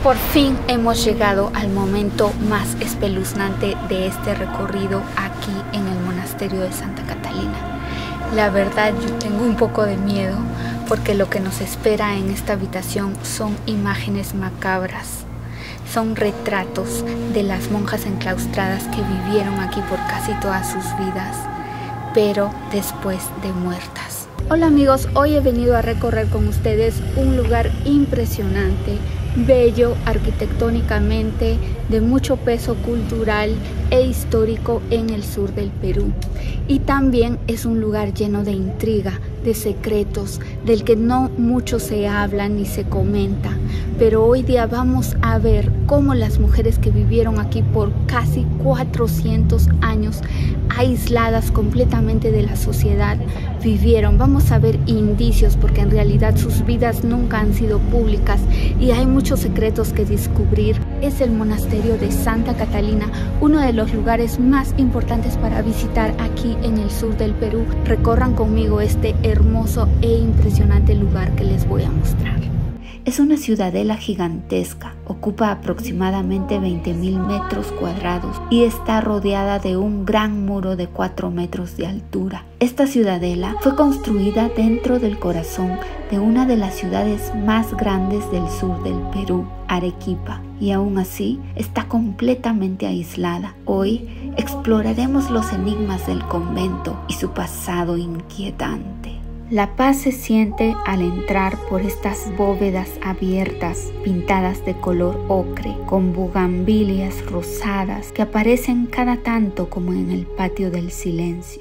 Por fin hemos llegado al momento más espeluznante de este recorrido aquí en el monasterio de Santa Catalina. La verdad, yo tengo un poco de miedo porque lo que nos espera en esta habitación son imágenes macabras. Son retratos de las monjas enclaustradas que vivieron aquí por casi todas sus vidas, pero después de muertas. Hola amigos, hoy he venido a recorrer con ustedes un lugar impresionante, bello arquitectónicamente, de mucho peso cultural e histórico en el sur del Perú. Y también es un lugar lleno de intriga, de secretos, del que no mucho se habla ni se comenta. Pero hoy día vamos a ver cómo las mujeres que vivieron aquí por casi 400 años, aisladas completamente de la sociedad, vivieron. Vamos a ver indicios porque en realidad sus vidas nunca han sido públicas y hay muchos secretos que descubrir. Es el monasterio de Santa Catalina, uno de los lugares más importantes para visitar aquí en el sur del Perú. Recorran conmigo este hermoso e impresionante lugar que les voy a mostrar. Es una ciudadela gigantesca, ocupa aproximadamente 20.000 metros cuadrados y está rodeada de un gran muro de 4 metros de altura. Esta ciudadela fue construida dentro del corazón de una de las ciudades más grandes del sur del Perú, Arequipa, y aún así está completamente aislada. Hoy exploraremos los enigmas del convento y su pasado inquietante. La paz se siente al entrar por estas bóvedas abiertas, pintadas de color ocre, con bugambilias rosadas que aparecen cada tanto como en el patio del silencio.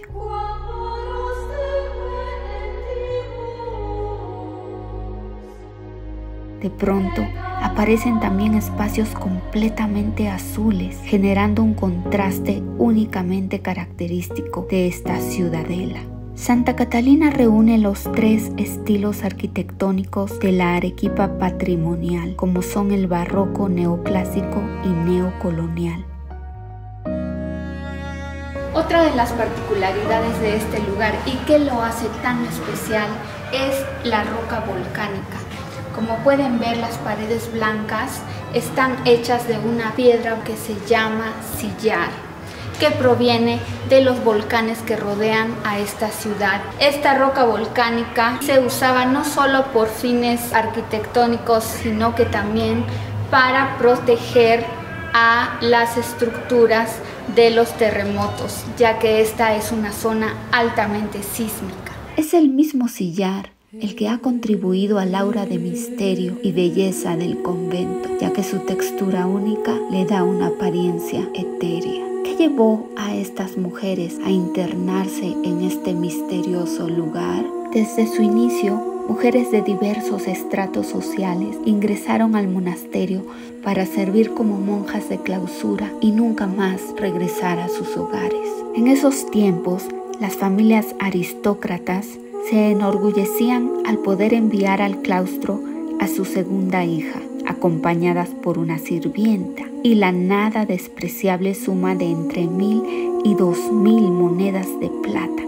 De pronto, aparecen también espacios completamente azules, generando un contraste únicamente característico de esta ciudadela. Santa Catalina reúne los tres estilos arquitectónicos de la Arequipa patrimonial, como son el barroco, neoclásico y neocolonial. Otra de las particularidades de este lugar y que lo hace tan especial es la roca volcánica. Como pueden ver, las paredes blancas están hechas de una piedra que se llama sillar, que proviene de los volcanes que rodean a esta ciudad. Esta roca volcánica se usaba no solo por fines arquitectónicos, sino que también para proteger a las estructuras de los terremotos, ya que esta es una zona altamente sísmica. Es el mismo sillar el que ha contribuido al aura de misterio y belleza del convento, ya que su textura única le da una apariencia etérea. ¿Qué llevó a estas mujeres a internarse en este misterioso lugar? Desde su inicio, mujeres de diversos estratos sociales ingresaron al monasterio para servir como monjas de clausura y nunca más regresar a sus hogares. En esos tiempos, las familias aristócratas se enorgullecían al poder enviar al claustro a su segunda hija, acompañadas por una sirvienta, y la nada despreciable suma de entre 1.000 y 2.000 monedas de plata.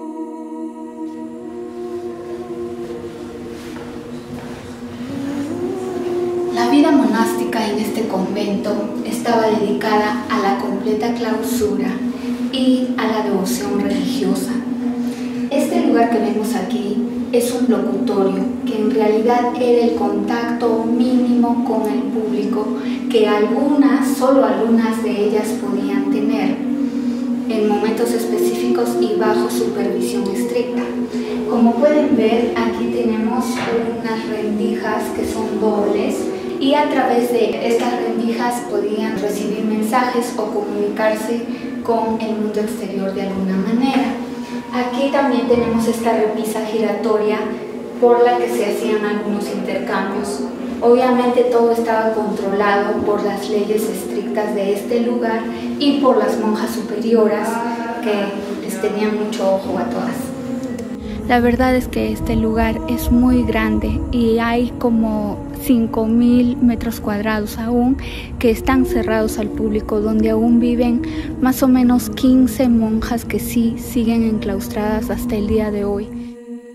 La vida monástica en este convento estaba dedicada a la completa clausura y a la devoción religiosa. Este lugar que vemos aquí es un locutorio que en realidad era el contacto mínimo con el público que solo algunas de ellas podían tener en momentos específicos y bajo supervisión estricta. Como pueden ver, aquí tenemos unas rendijas que son dobles y a través de estas rendijas podían recibir mensajes o comunicarse con el mundo exterior de alguna manera. Aquí también tenemos esta repisa giratoria por la que se hacían algunos intercambios. Obviamente todo estaba controlado por las leyes estrictas de este lugar y por las monjas superioras que les tenían mucho ojo a todas. La verdad es que este lugar es muy grande y hay como 5.000 metros cuadrados aún que están cerrados al público, donde aún viven más o menos 15 monjas que sí siguen enclaustradas hasta el día de hoy.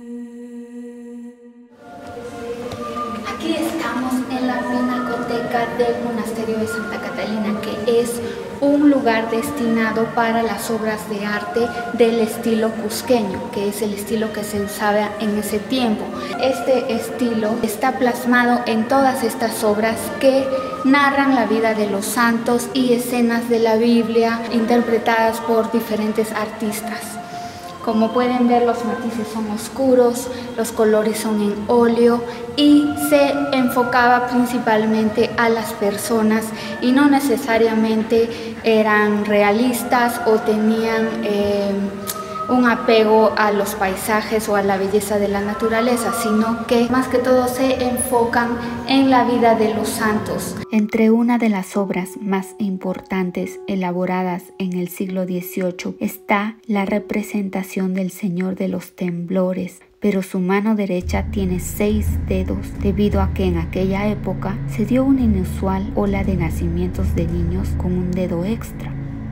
Aquí estamos en la pinacoteca del monasterio de Santa Catalina, que es un lugar destinado para las obras de arte del estilo cusqueño, que es el estilo que se usaba en ese tiempo. Este estilo está plasmado en todas estas obras que narran la vida de los santos y escenas de la Biblia interpretadas por diferentes artistas. Como pueden ver, los matices son oscuros, los colores son en óleo y se enfocaba principalmente a las personas y no necesariamente eran realistas o tenían un apego a los paisajes o a la belleza de la naturaleza, sino que más que todo se enfocan en la vida de los santos. Entre una de las obras más importantes elaboradas en el siglo XVIII está la representación del Señor de los Temblores, pero su mano derecha tiene 6 dedos, debido a que en aquella época se dio una inusual ola de nacimientos de niños con un dedo extra.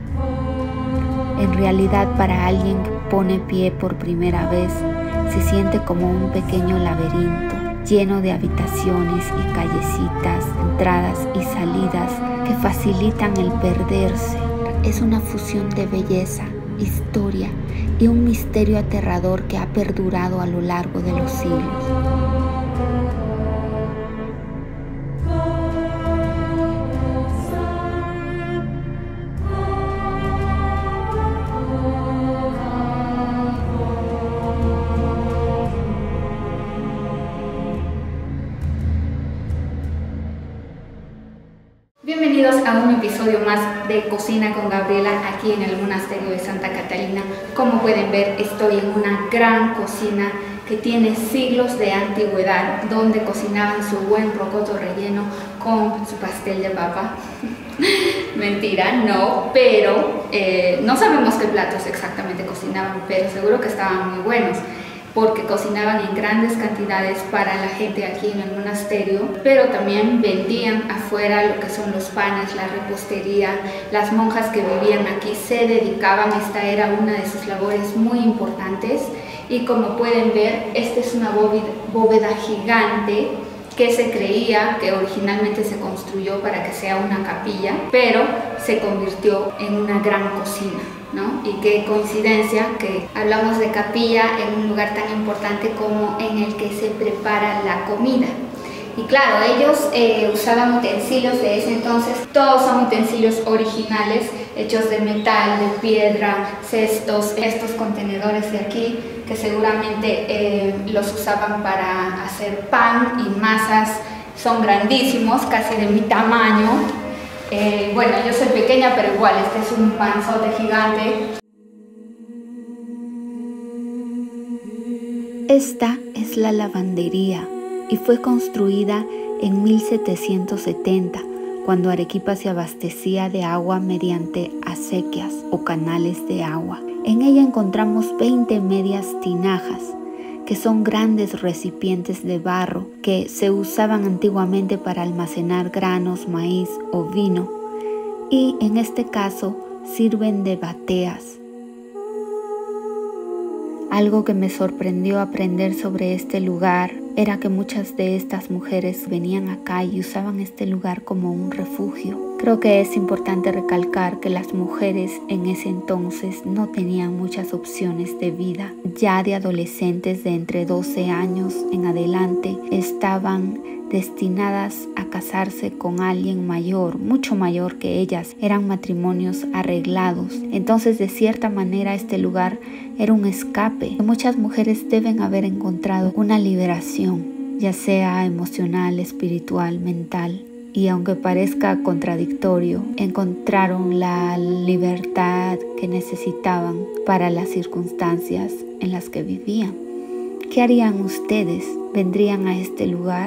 En realidad, para alguien que pone pie por primera vez, se siente como un pequeño laberinto lleno de habitaciones y callecitas, entradas y salidas que facilitan el perderse. Es una fusión de belleza, historia y un misterio aterrador que ha perdurado a lo largo de los siglos. Bienvenidos a un episodio más de Cocina con Gabriela aquí en el monasterio de Santa Catalina. Como pueden ver, estoy en una gran cocina que tiene siglos de antigüedad, donde cocinaban su buen rocoto relleno con su pastel de papa. Mentira, no, pero no sabemos qué platos exactamente cocinaban, pero seguro que estaban muy buenos, porque cocinaban en grandes cantidades para la gente aquí en el monasterio, pero también vendían afuera lo que son los panes, la repostería. Las monjas que vivían aquí se dedicaban, esta era una de sus labores muy importantes. Y como pueden ver, esta es una bóveda gigante que se creía que originalmente se construyó para que sea una capilla, pero se convirtió en una gran cocina, ¿no? Y qué coincidencia que hablamos de capilla en un lugar tan importante como en el que se prepara la comida. Y claro, ellos usaban utensilios de ese entonces, todos son utensilios originales, hechos de metal, de piedra, cestos, estos contenedores de aquí, que seguramente los usaban para hacer pan y masas, son grandísimos, casi de mi tamaño. Bueno, yo soy pequeña, pero igual, este es un panzote gigante. Esta es la lavandería y fue construida en 1770, cuando Arequipa se abastecía de agua mediante acequias o canales de agua. En ella encontramos 20 medias tinajas, que son grandes recipientes de barro que se usaban antiguamente para almacenar granos, maíz o vino, y en este caso sirven de bateas. Algo que me sorprendió aprender sobre este lugar era que muchas de estas mujeres venían acá y usaban este lugar como un refugio. Creo que es importante recalcar que las mujeres en ese entonces no tenían muchas opciones de vida. Ya de adolescentes de entre 12 años en adelante estaban destinadas a casarse con alguien mayor, mucho mayor que ellas. Eran matrimonios arreglados. Entonces, de cierta manera, este lugar era un escape. Muchas mujeres deben haber encontrado una liberación, ya sea emocional, espiritual, mental. Y aunque parezca contradictorio, encontraron la libertad que necesitaban para las circunstancias en las que vivían. ¿Qué harían ustedes? ¿Vendrían a este lugar?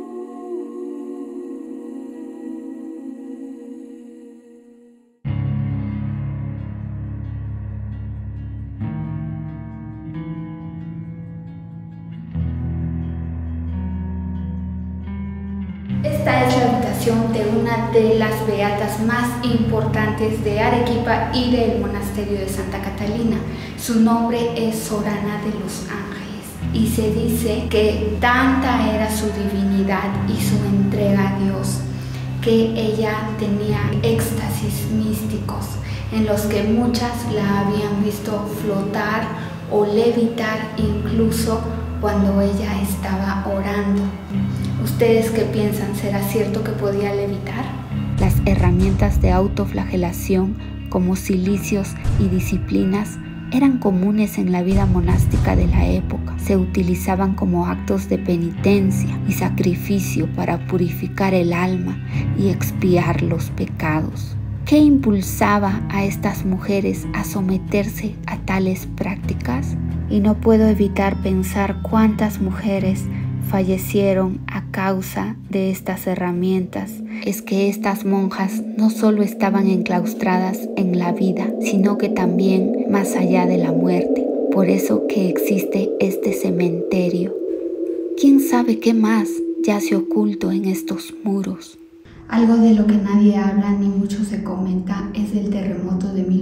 Esta es la habitación de una de las beatas más importantes de Arequipa y del monasterio de Santa Catalina. Su nombre es Sorana de los Ángeles y se dice que tanta era su divinidad y su entrega a Dios que ella tenía éxtasis místicos en los que muchas la habían visto flotar o levitar incluso cuando ella estaba orando. ¿Ustedes qué piensan? ¿Será cierto que podía levitar? Las herramientas de autoflagelación como cilicios y disciplinas eran comunes en la vida monástica de la época. Se utilizaban como actos de penitencia y sacrificio para purificar el alma y expiar los pecados. ¿Qué impulsaba a estas mujeres a someterse a tales prácticas? Y no puedo evitar pensar cuántas mujeres fallecieron a causa de estas herramientas. Es que estas monjas no solo estaban enclaustradas en la vida, sino que también más allá de la muerte. Por eso que existe este cementerio. ¿Quién sabe qué más yace oculto en estos muros? Algo de lo que nadie habla ni mucho se comenta es el terremoto de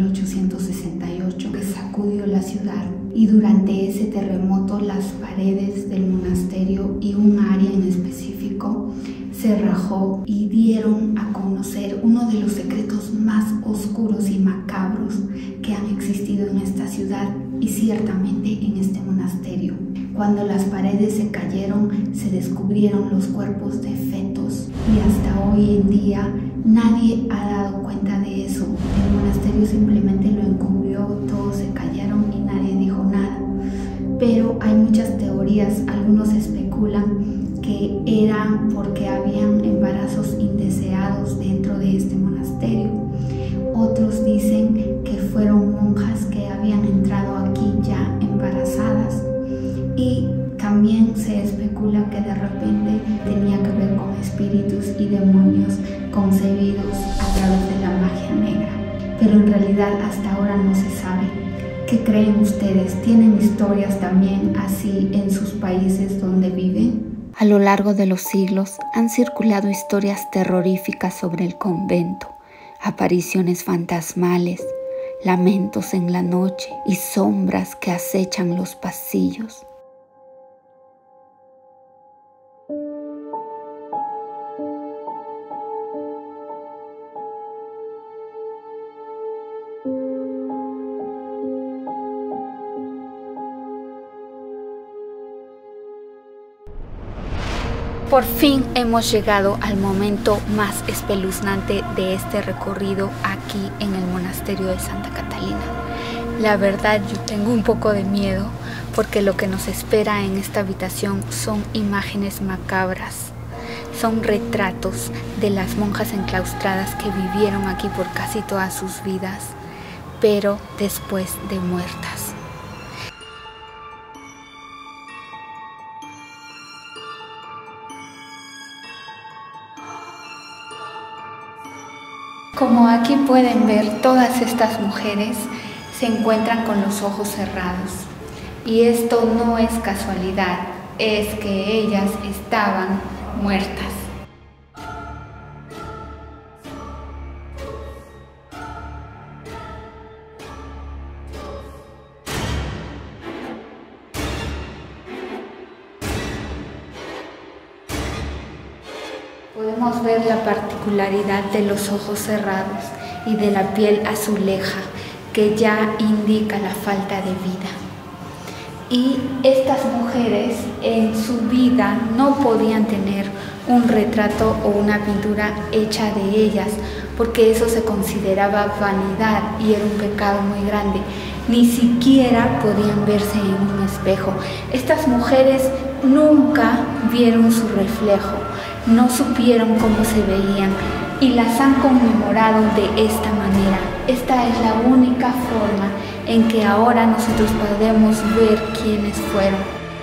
1868 que sacudió la ciudad, y durante ese terremoto las paredes del monasterio y un área en específico se rajó y dieron a conocer uno de los secretos más oscuros y macabros que han existido en esta ciudad y ciertamente en este monasterio. Cuando las paredes se cayeron, se descubrieron los cuerpos de fetos y hasta hoy en día nadie ha dado cuenta de eso. El monasterio simplemente lo encubrió, todos se callaron y nadie dijo nada. Pero hay muchas teorías, algunos especulan que era porque habían embarazos indeseados dentro de este monasterio. Otros dicen que fueron monjas que habían entrado aquí ya embarazadas. Y también se especula que de repente tenía que ver con espíritus y demonios concebidos a través de la magia negra. Pero en realidad hasta ahora no se sabe. ¿Qué creen ustedes? ¿Tienen historias también así en sus países donde viven? A lo largo de los siglos han circulado historias terroríficas sobre el convento, apariciones fantasmales, lamentos en la noche y sombras que acechan los pasillos. Por fin hemos llegado al momento más espeluznante de este recorrido aquí en el monasterio de Santa Catalina. La verdad, yo tengo un poco de miedo porque lo que nos espera en esta habitación son imágenes macabras. Son retratos de las monjas enclaustradas que vivieron aquí por casi todas sus vidas, pero después de muertas. Como aquí pueden ver, todas estas mujeres se encuentran con los ojos cerrados. Y esto no es casualidad, es que ellas estaban muertas. Podemos ver la particularidad de los ojos cerrados y de la piel azuleja, que ya indica la falta de vida. Y estas mujeres en su vida no podían tener un retrato o una pintura hecha de ellas, porque eso se consideraba vanidad y era un pecado muy grande. Ni siquiera podían verse en un espejo. Estas mujeres nunca vieron su reflejo, no supieron cómo se veían y las han conmemorado de esta manera. Esta es la única forma en que ahora nosotros podemos ver quiénes fueron.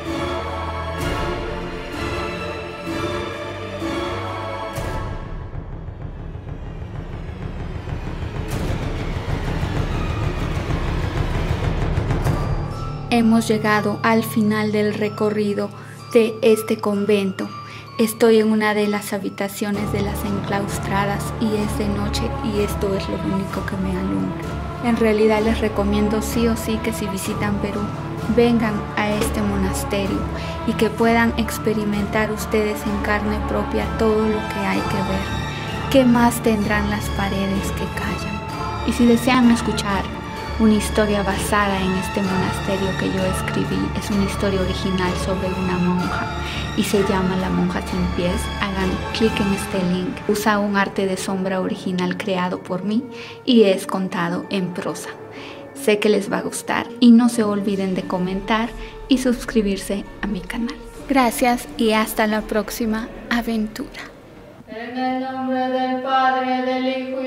Hemos llegado al final del recorrido de este convento. Estoy en una de las habitaciones de las enclaustradas y es de noche y esto es lo único que me alumbra. En realidad les recomiendo sí o sí que si visitan Perú, vengan a este monasterio y que puedan experimentar ustedes en carne propia todo lo que hay que ver. ¿qué más tendrán las paredes que callan? Y si desean escuchar una historia basada en este monasterio que yo escribí, es una historia original sobre una monja y se llama La monja sin pies, hagan clic en este link. Usa un arte de sombra original creado por mí y es contado en prosa. Sé que les va a gustar y no se olviden de comentar y suscribirse a mi canal. Gracias y hasta la próxima aventura. En el nombre del Padre, del Hijo y